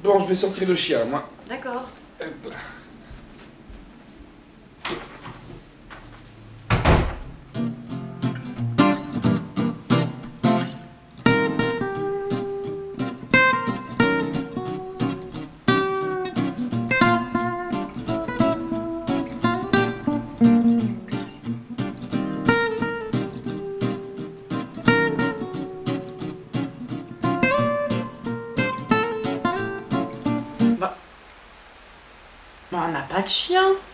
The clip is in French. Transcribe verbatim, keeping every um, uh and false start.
Bon, je vais sortir le chien, moi. D'accord. Hop là. Bah, on n'a pas de chien.